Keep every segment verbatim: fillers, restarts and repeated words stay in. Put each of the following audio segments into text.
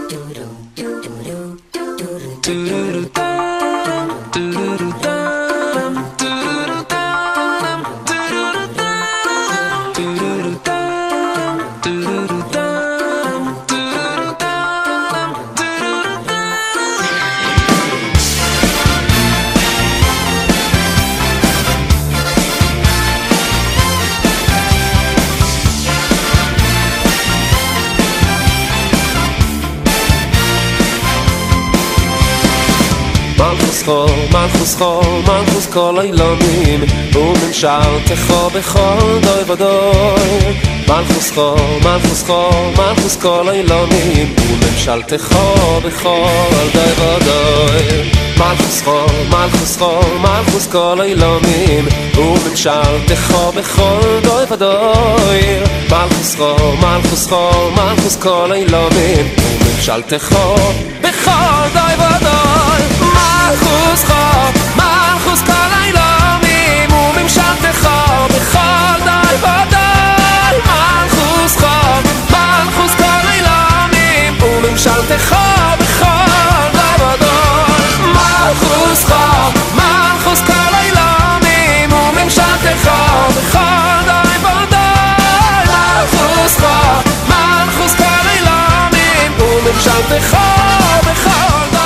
מלכוס חול, מלכוס כל אילונים וממשלתך בכל דוי ודוי. מלכוס חול, מלכוס חול, מלכוס כל אילונים וממשלתך בכל דוי ודוי. מלכוס חול, מלכוס חול, מלכוס כל אילונים וממשלתך בכל דוי ודוי. מלכוס חול, מלכוס חול, מלכוס כל אילונים וממשלתך בכל דוי ודוי. מלכוס חול, מלכוס כל אילונים וממשלתך בכל דוי ודוי. מלכוס חול, מלכוס כל אילונים וממשלתך בכל דוי ודוי. מלכוס חול, מלכוס כל אילונים וממשלתך בכל דוי ודוי. מלכוס חול, מלכוס כל אילונים וממשלתך בכל דוי.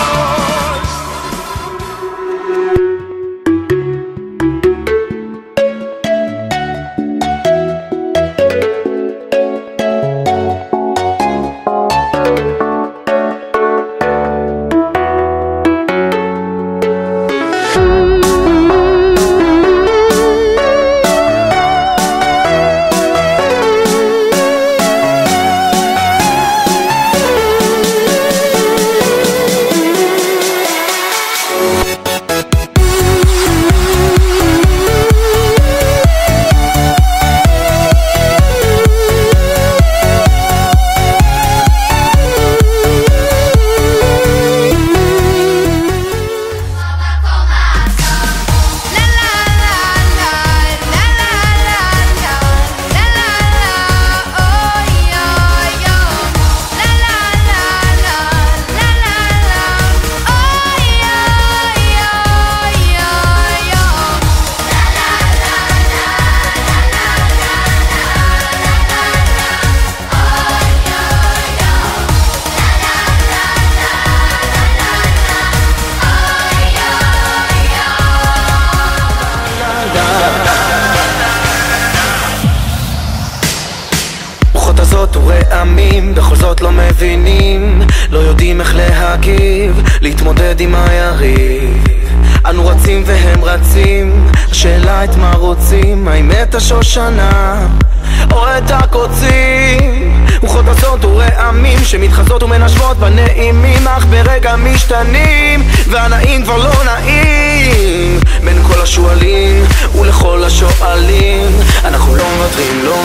ורעמים בכל זאת לא מבינים, לא יודעים איך להגיב, להתמודד עם היריב. אנו רצים והם רצים, השאלה את מה רוצים, האם את השושנה או את הקוצים. רוחות עזות ורעמים שמתחזות ומנשבות בנעימים, אך ברגע משתנים והנעים כבר לא נעים. בין כל השואלים ולכל השואלים אנחנו לא מוותרים, לא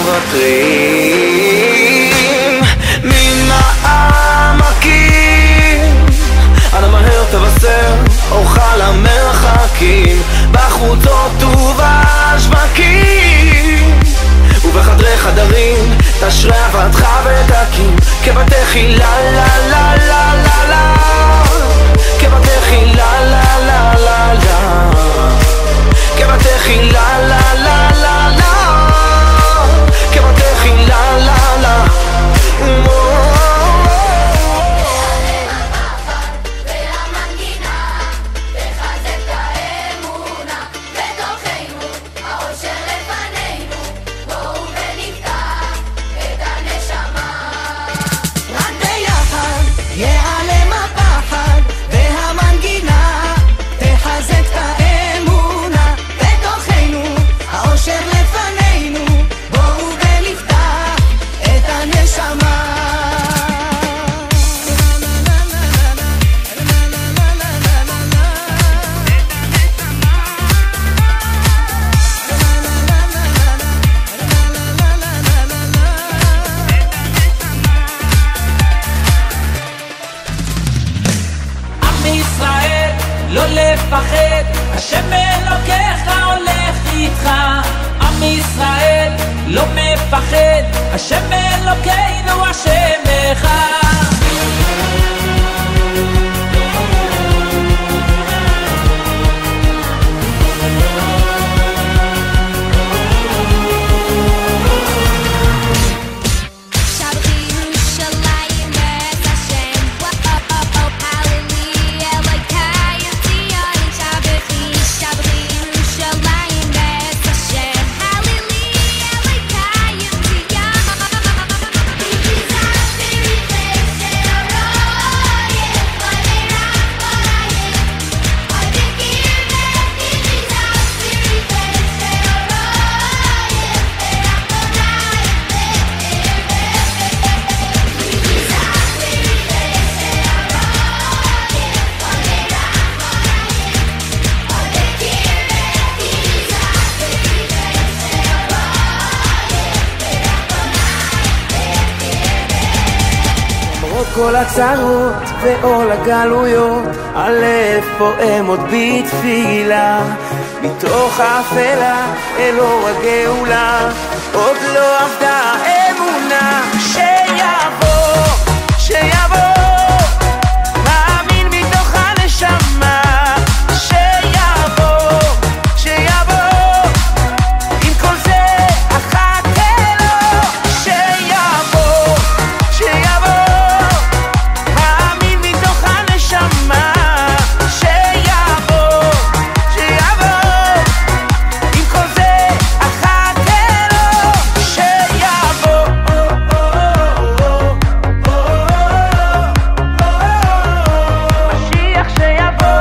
מוותרים. מן העמקים אנא מהר תבשר אוכל המרחקים, בחוצות ובשווקים ובחדרי חדרים תשרה עבדך ותקים, כבתי לה לה לה לה לה לה, כבתי לה לה לה לה לה, כבתי לה לה לה לה לה, כבתי לה לה לה. לא לפחד, השם אלוקיך הולך איתך. עם ישראל לא מפחד, השם אלוקינו השם אחד. כל הצרות ועול הגלויות, על איפה הם עוד בתפילה, מתוך האפלה אל אור הגאולה, עוד לא עבדה האמונה. שיבוא, שיבוא, מאמין מתוך הנשמה, שיבוא, שיבוא, עם כל זה אחכה לו, שיבוא, שיבוא, מאמין מתוך הנשמה, שיבוא, שיבוא, עם כל זה אחכה לו, שיבוא, משיח שיבוא.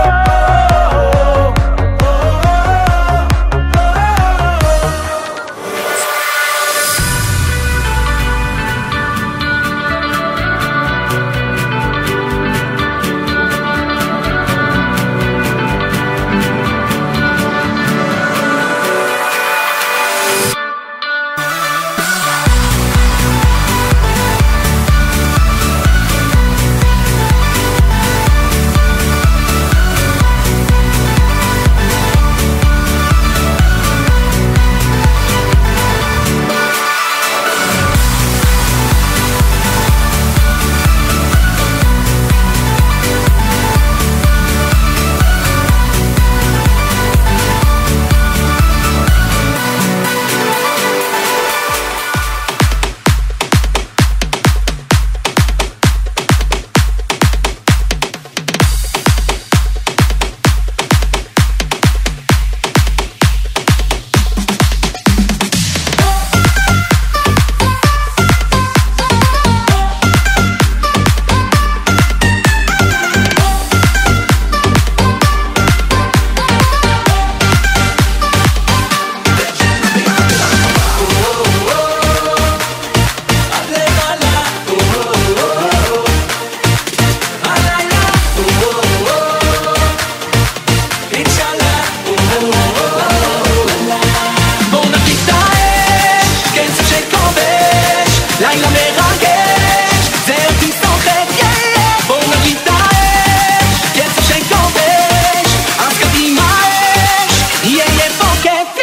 לילה מרגש, זה אותי סוחק, בואו נגיד את האש, קצב שכובש, אז קדימה אש, יהיה פה כיף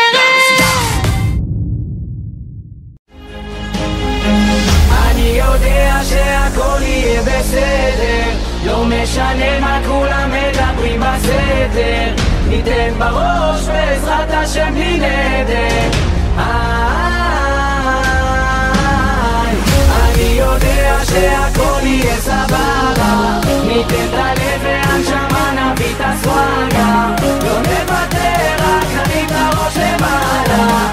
אני יודע שהכל יהיה בסדר, לא משנה מה כולם מדברים בסדר, ניתן בראש בעזרת השם בלי נדר. אני יודע שהכל יהיה סבבה, ניתן את הלב והנשמה, נביא את הסוואגה, לא נוותר, רק נביא את הראש למעלה.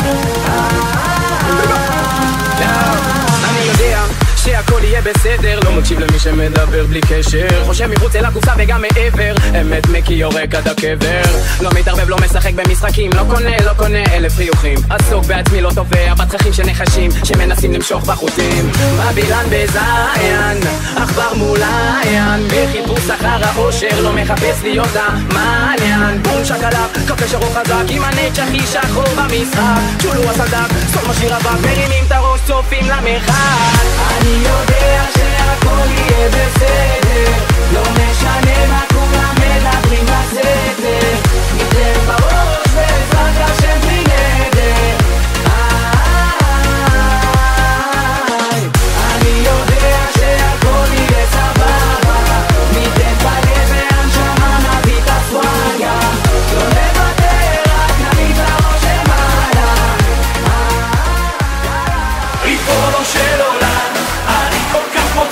אני יודע שהכל יהיה בסדר, לא מקשיב למי שמדבר בלי קשר, חושב מחוץ אל הקופסה וגם מעבר, אמת מקי יורק עד הקבר, לא מתערבב, לא משחק במשחקים, לא קונה, לא קונה אלף חיוכים, עסוק בעצמי, לא תובע בצרכים של נחשים שמנסים למשוך בחוטים, בבילן בזיין, עכבר מול עין, בחיפוש אחר האושר, לא מחפש להיות המעניין, בום שקלק, קפה שרוך חזק, עם הנץ' הכי שחור במשחק, צ'ולו הסדק, סוף משאיר אבק, מרימים את הראש, צופים למרחק. אני יודע שהכל יהיה בסדר, לא משנה מה כולם מדברים בסדר, ניתן בראש בעזרת השם בלי נדר. אני יודע שהכל יהיה סבבה, ניתן בלב והנשמה, נביא את הסוואגה, לא נוותר, רק נביא את הראש למעלה. ריבונו של עולם, אני כל כך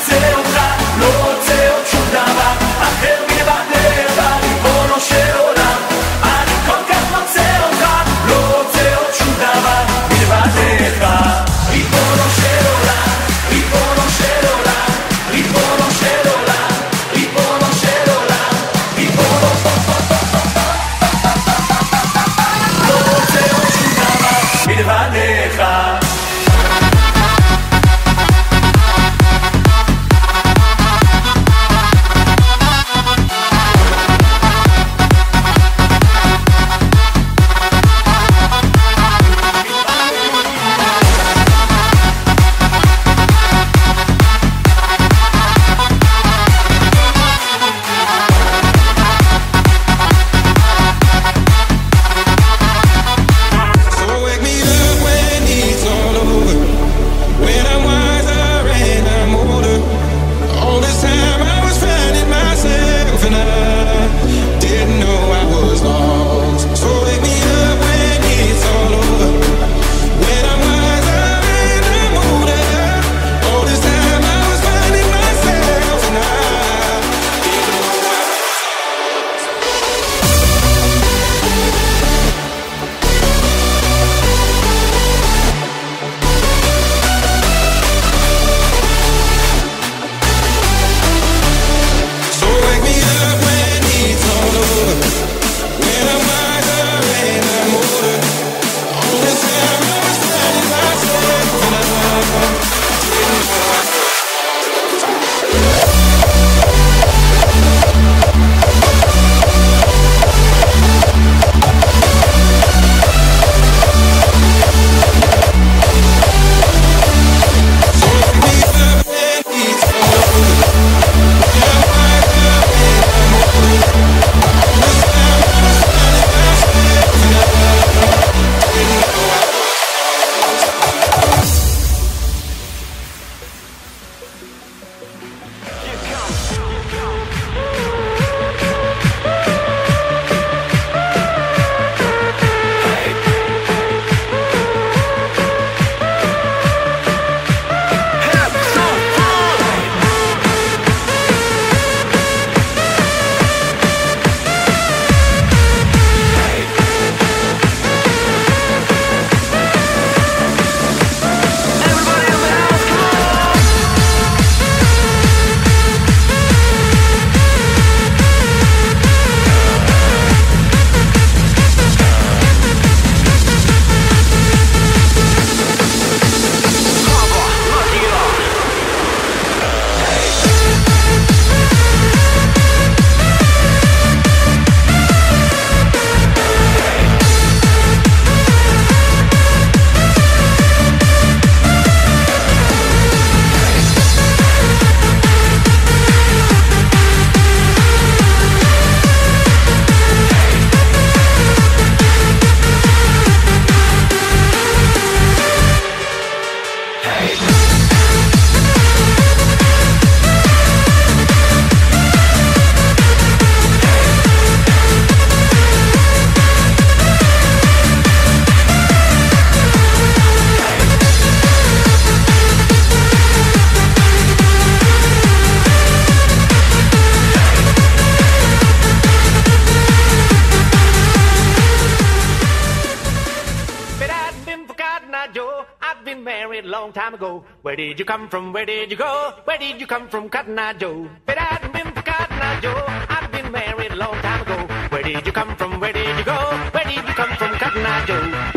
Where did you come from? Where did you go? Where did you come from, Cotton Eye Joe? But I hadn't been for Cotton Eye Joe. I've been married a long time ago. Where did you come from? Where did you go? Where did you come from, Cotton Eye Joe?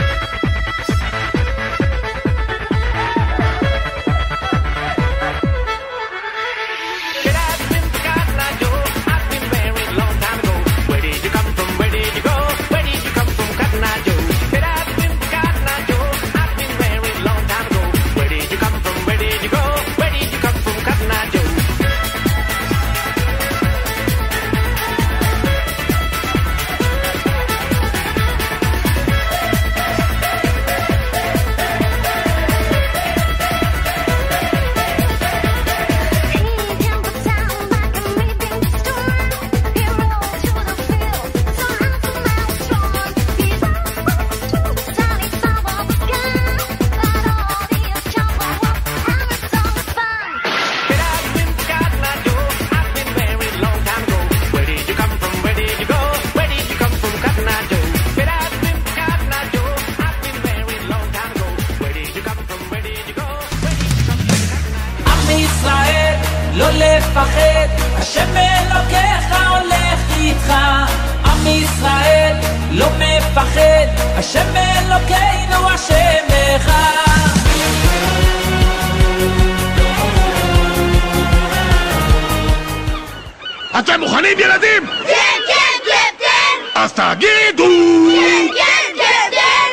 לא לפחד, השם אלוקיך הולך איתך. עם ישראל לא מפחד, השם אלוקינו השם אחד. אתם מוכנים ילדים? כן, כן, קפטן! אז תגידו! כן, כן, קפטן!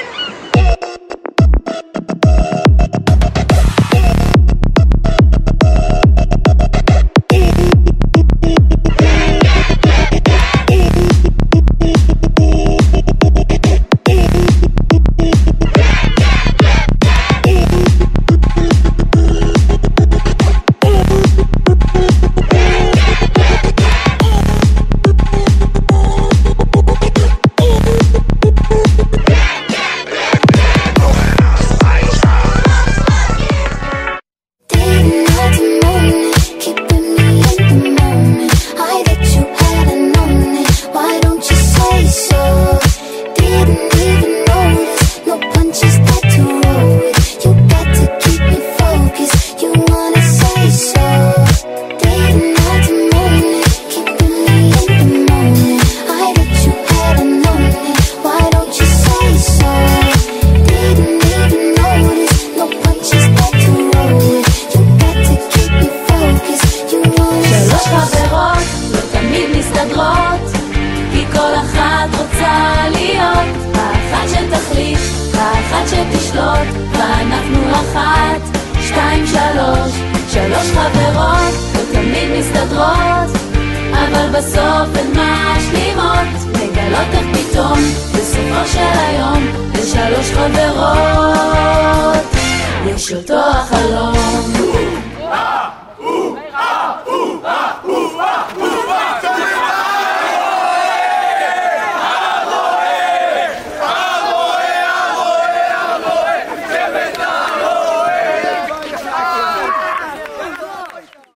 חברות, ואנחנו אחת, שתיים, שלוש, שלוש חברות, לא תמיד מסתדרות, אבל בסוף הן משלימות, מגלות איך פתאום, בסופו של היום, לשלוש חברות, יש אותו החלום.